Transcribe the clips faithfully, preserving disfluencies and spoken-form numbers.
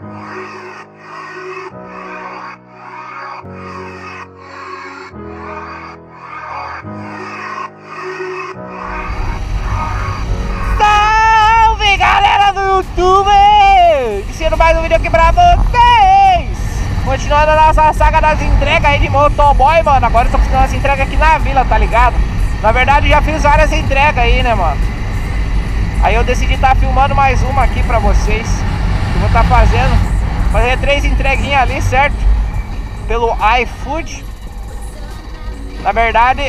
Salve, galera do YouTube! Iniciando mais um vídeo aqui pra vocês! Continuando a nossa saga das entregas aí de motoboy, mano. Agora eu tô fazendo essa entrega aqui na vila, tá ligado? Na verdade, eu já fiz várias entregas aí, né, mano? Aí eu decidi estar tá filmando mais uma aqui pra vocês. Que eu vou estar tá fazendo. Fazer três entreguinhas ali, certo? Pelo iFood. Na verdade,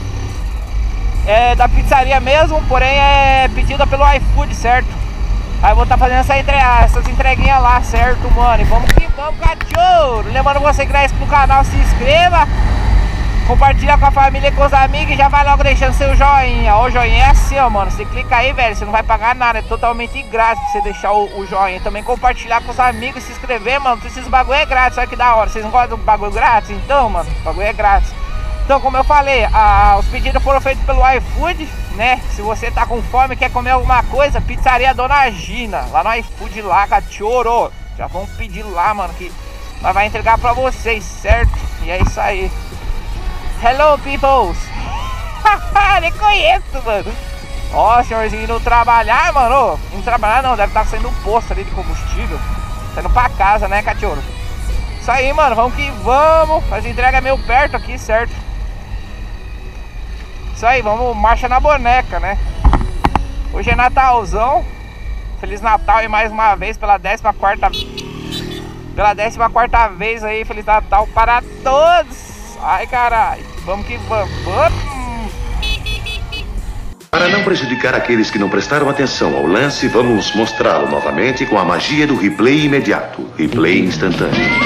é da pizzaria mesmo, porém é pedida pelo iFood, certo? Aí eu vou estar tá fazendo essa entre... essas entreguinhas lá, certo, mano? E vamos que vamos, cachorro! Lembrando você que não é inscrito no canal, se inscreva. Compartilha com a família e com os amigos e já vai logo deixando seu joinha. O joinha é assim, ó, mano. Você clica aí, velho, você não vai pagar nada. É totalmente grátis pra você deixar o, o joinha. Também compartilhar com os amigos, se inscrever, mano. Esses bagulho é grátis, olha que da hora. Vocês não gostam do bagulho grátis? Então, mano, o bagulho é grátis. Então, como eu falei, a, os pedidos foram feitos pelo iFood, né? Se você tá com fome e quer comer alguma coisa, pizzaria Dona Gina. Lá no iFood, lá, cachorro. Já vamos pedir lá, mano, que nós vai entregar pra vocês, certo? E é isso aí. Hello, peoples! Nem conheço, mano. Ó, senhorzinho indo trabalhar, mano. Indo trabalhar não, deve estar saindo um posto ali de combustível. Tá indo pra casa, né, cachorro? Isso aí, mano, vamos que vamos. As entregas é meio perto aqui, certo? Isso aí, vamos, marcha na boneca, né? Hoje é Natalzão. Feliz Natal aí mais uma vez pela décima quarta Pela décima quarta vez aí, Feliz Natal para todos. Ai, caralho, vamos que vamos. Vamos. Para não prejudicar aqueles que não prestaram atenção ao lance, vamos mostrá-lo novamente com a magia do replay imediato. Replay instantâneo.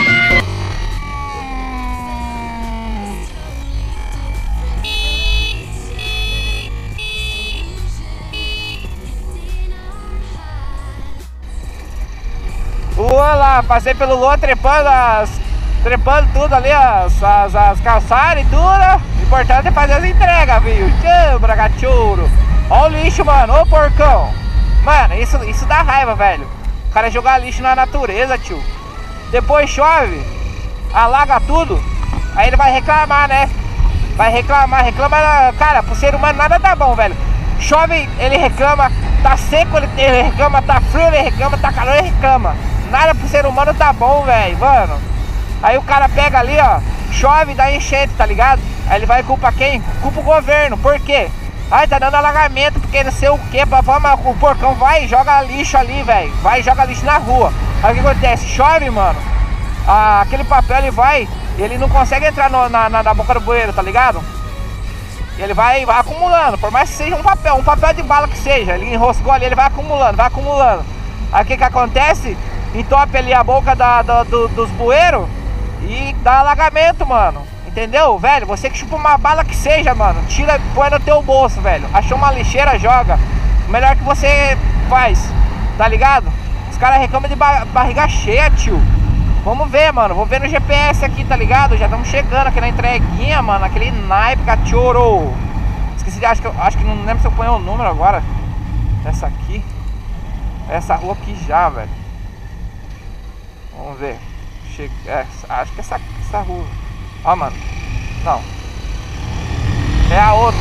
Olá, passei pelo Lua trepando as, trepando tudo ali, as, as, as calçadas e tudo. O importante é fazer as entregas, viu? Chambra, cachorro. Ó o lixo, mano, ô porcão. Mano, isso, isso dá raiva, velho. O cara jogar lixo na natureza, tio. Depois chove, alaga tudo. Aí ele vai reclamar, né? Vai reclamar, reclama. Cara, pro ser humano nada tá bom, velho. Chove, ele reclama. Tá seco, ele, ele reclama. Tá frio, ele reclama. Tá calor, ele reclama. Nada pro ser humano tá bom, velho, mano. Aí o cara pega ali, ó, chove e dá enchente, tá ligado? Aí ele vai culpa quem? Culpa o governo, por quê? Ai, tá dando alagamento, porque não sei o que, mas o porcão vai e joga lixo ali, velho. Vai e joga lixo na rua. Aí o que acontece? Chove, mano. Ah, aquele papel ele vai e ele não consegue entrar no, na, na, na boca do bueiro, tá ligado? E ele vai, vai acumulando, por mais que seja um papel, um papel de bala que seja. Ele enroscou ali, ele vai acumulando, vai acumulando. Aí o que que acontece? Entope ali a boca da, da, do, dos bueiros e dá alagamento, mano. Entendeu, velho? Você que chupa uma bala que seja, mano, tira, põe no teu bolso, velho. Achou uma lixeira, joga. O melhor que você faz, tá ligado? Os caras reclamam de ba barriga cheia, tio. Vamos ver, mano. Vou ver no G P S aqui, tá ligado? Já estamos chegando aqui na entreguinha, mano. Aquele naipe, cachorro. Esqueci de, acho que, acho que não lembro se eu ponho o número agora. Essa aqui. Essa rua aqui já, velho. Vamos ver. Chega, é, acho que essa, essa rua. Ó, mano. Não. É a outra.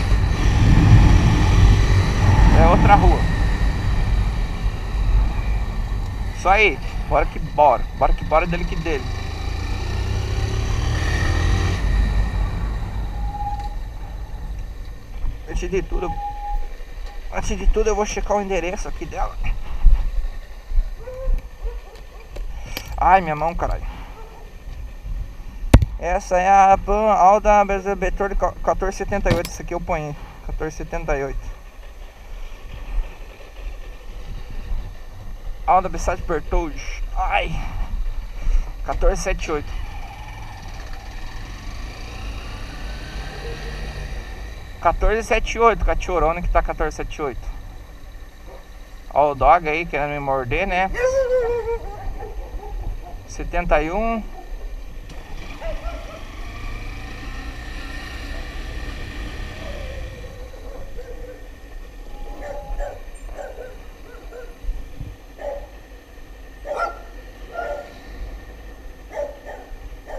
É outra rua. Isso aí. Bora que bora. Bora que bora dele que dele. Antes de tudo. Antes de tudo eu vou checar o endereço aqui dela. Ai, minha mão, caralho. Essa é a Pan Alda Betor quatorze setenta e oito. Essa aqui eu ponho quatorze setenta e oito. Alda Bessade Bertoldi. Ai, quatorze setenta e oito. quatorze setenta e oito, cachorrona que tá quatorze setenta e oito. Ó o dog aí querendo me morder, né? setenta e um.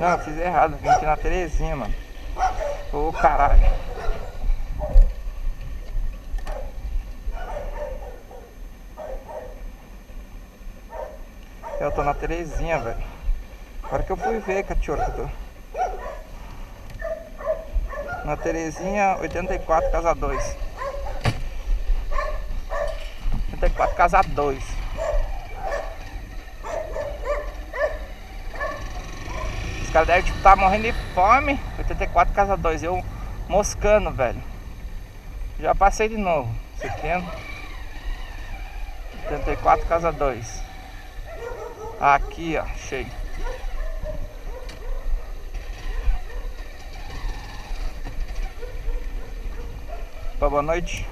Não, eu fiz errado, vim aqui na Terezinha, mano. Ô, caralho. Eu tô na Terezinha, velho. Agora que eu fui ver, cachorro, que eu tô na Terezinha, oitenta e quatro, casa dois. oitenta e quatro, casa dois. Os caras devem tipo, tá morrendo de fome. oitenta e quatro, casa dois. Eu moscando, velho. Já passei de novo. setenta. oitenta e quatro, casa dois. Aqui, ó, cheio. Boa noite.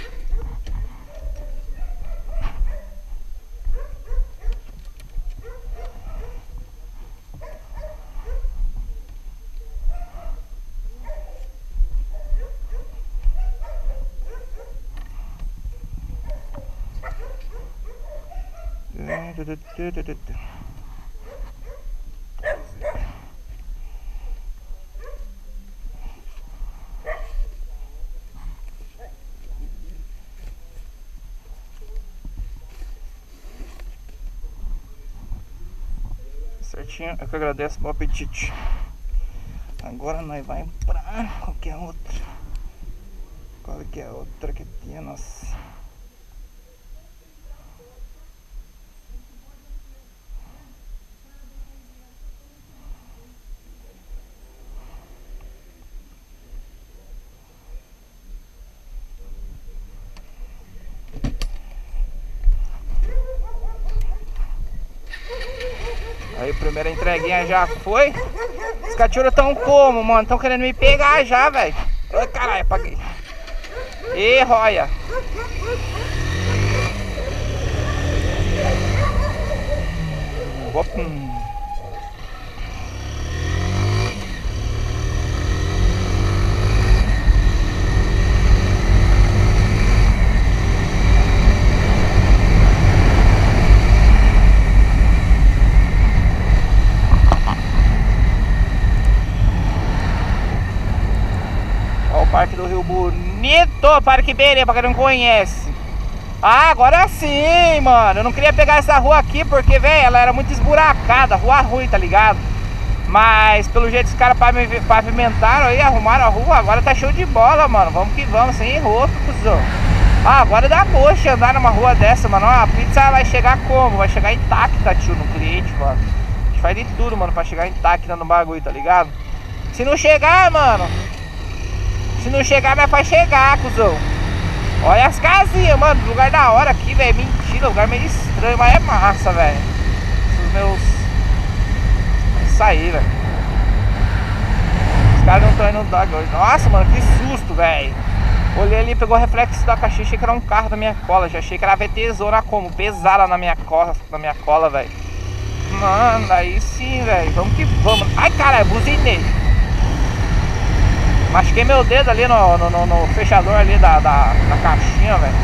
Certinho, eu que agradeço, bom apetite. Agora nós vamos pra qualquer outra. Qualquer outra que tinha, nossa. Aí a primeira entreguinha já foi. Os cachorros tão como, mano? Tão querendo me pegar já, velho. Ai, caralho, apaguei. E roia. Opa. Parque do Rio Bonito, Parque Berê, pra quem não conhece. Ah, agora sim, mano. Eu não queria pegar essa rua aqui porque, velho, ela era muito esburacada, rua ruim, tá ligado? Mas pelo jeito os caras pavimentaram aí, arrumaram a rua, agora tá show de bola, mano. Vamos que vamos, sem roupa, cuzão. Ah, agora dá gosto andar numa rua dessa, mano. Ó, a pizza vai chegar como? Vai chegar intacta, tio, no cliente, mano. A gente faz de tudo, mano, pra chegar intacta no bagulho, tá ligado? Se não chegar, mano, Se não chegar, mas vai chegar, cuzão. Olha as casinhas, mano. Lugar da hora aqui, velho. Mentira, lugar meio estranho, mas é massa, velho. Os meus... Isso aí, velho. Os caras não estão indo no dog hoje. Nossa, mano, que susto, velho. Olhei ali, pegou o reflexo da caixinha. Achei que era um carro da minha cola. Já achei que era a VTzona como? Pesada na minha cola, na minha cola, velho. Mano, aí sim, velho. Vamos que vamos. Ai, caralho, buzinei. Machuquei meu dedo ali no, no, no, no fechador ali da, da, da caixinha, velho.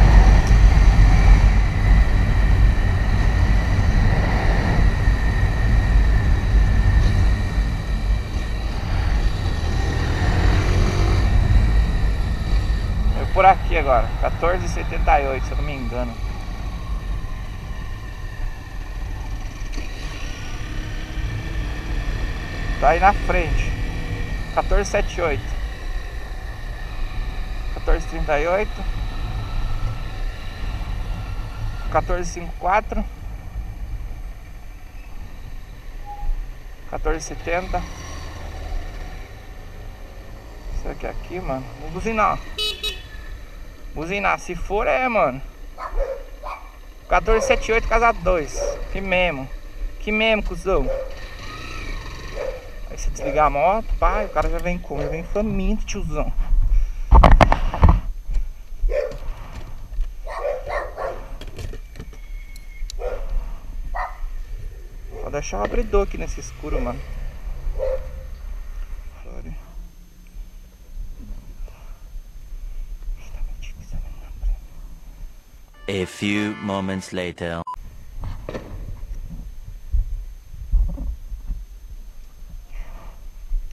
Eu por aqui agora, quatorze e setenta e oito, se eu não me engano. Tá aí na frente, quatorze e setenta e oito. quatorze e trinta e oito, quatorze e cinquenta e quatro, quatorze e setenta. Será que é aqui, mano? Vou buzinar. Buzinar, se for é, mano. quatorze e setenta e oito, casa dois. Que mesmo. Que mesmo, cuzão. Aí se desligar a moto, pai, o cara já vem como? Já vem faminto, tiozão. Vou deixar o abridor aqui nesse escuro, mano. A few moments later.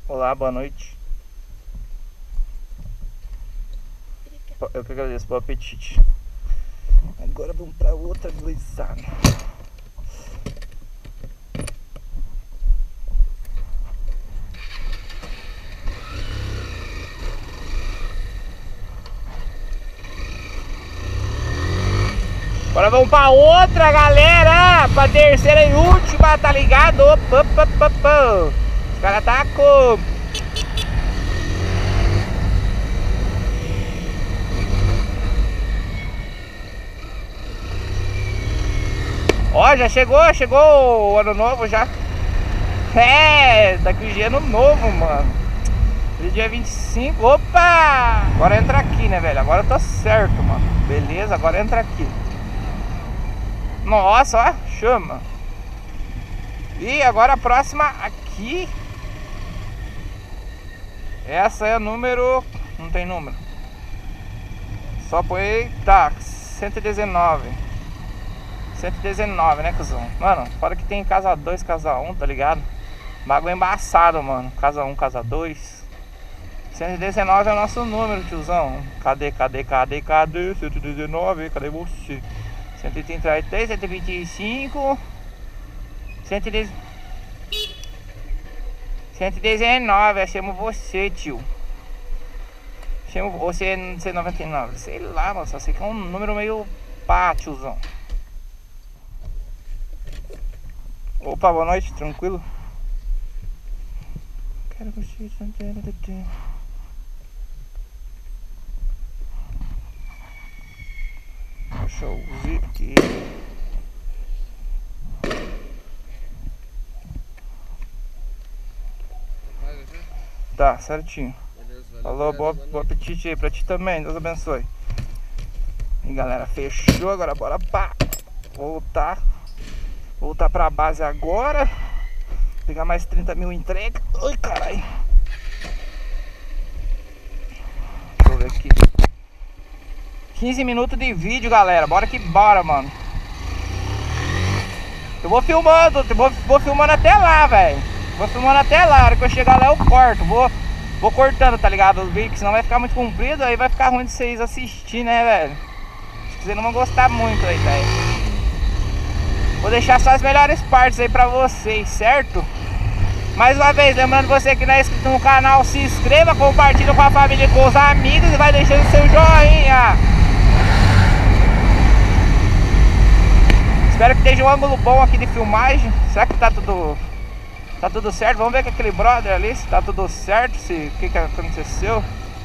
Olá, boa noite. Eu que agradeço, bom apetite. Agora vamos pra outra guisada. Agora vamos pra outra, galera. Pra terceira e última, tá ligado? Opa, opa, opa, opa. Os caras tá com... Ó, já chegou, chegou o ano novo já. É, daqui um dia é ano novo, mano. Hoje é dia vinte e cinco. Opa! Agora entra aqui, né, velho? Agora eu tô certo, mano. Beleza, agora entra aqui. Nossa, ó, chama. E agora a próxima aqui. Essa é a número... Não tem número. Só põe... Tá, cento e dezenove. cento e dezenove, né, cuzão? Mano, fora que tem casa dois, casa um, tá ligado? Bagulho embaçado, mano. Casa um, casa dois. cento e dezenove é o nosso número, tiozão. Cadê, cadê, cadê, cadê? cento e dezenove, cadê você? cento e trinta e três, cento e vinte e cinco. cento e dez... cento e dezenove, achamos você, tio. Chamo você é noventa e nove. Sei lá, mano. Só sei que é um número meio pá, tiozão. Opa, boa noite, tranquilo? Quero curtir. Deixa eu ver aqui. Tá, certinho. Falou, bom, bom apetite aí pra ti também, Deus abençoe. E galera, fechou, agora bora pá, voltar. Voltar pra base agora. Pegar mais trinta mil entrega. Ai, caralho. Deixa eu ver aqui. quinze minutos de vídeo, galera. Bora que bora, mano. Eu vou filmando. Eu vou, vou filmando até lá, velho. Vou filmando até lá. A hora que eu chegar lá eu corto. Vou, vou cortando, tá ligado? Os vídeos, senão vai ficar muito comprido. Aí vai ficar ruim de vocês assistir, né, velho? Acho que vocês não vão gostar muito aí, velho. Vou deixar só as melhores partes aí pra vocês, certo? Mais uma vez, lembrando você que não é inscrito no canal, se inscreva, compartilha com a família e com os amigos e vai deixando seu joinha. Espero que esteja um ângulo bom aqui de filmagem. Será que tá tudo tá tudo certo? Vamos ver com aquele brother ali, se tá tudo certo, se o que que aconteceu.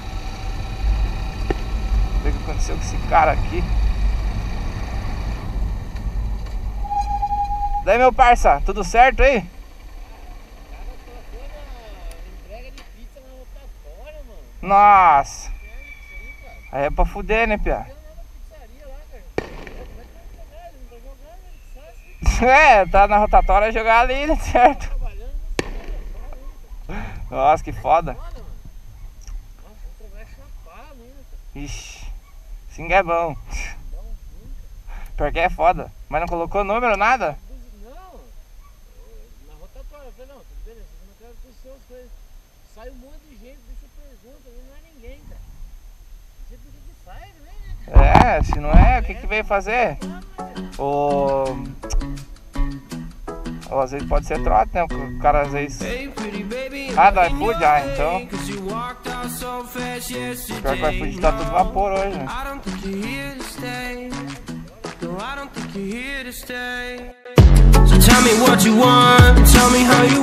Ver o que aconteceu com esse cara aqui. Daí, meu parça, tudo certo aí? Nossa. Aí é pra fuder, né, pia? É, tá na rotatória jogar ali, né, certo? Nossa, que foda. Ixi, sim é bom. Pior que é foda. Mas não colocou número, nada? Sai um monte de gente, deixa eu perguntar, não é ninguém, cara. Não sei por que que sai, né? É, se não é, o que que veio fazer? O... Ou às vezes pode ser trote, né? O cara às vezes... Ah, do iFood, ah, então... Pior que o iFood tá tudo vapor hoje, né? So tell me what you want, tell me how you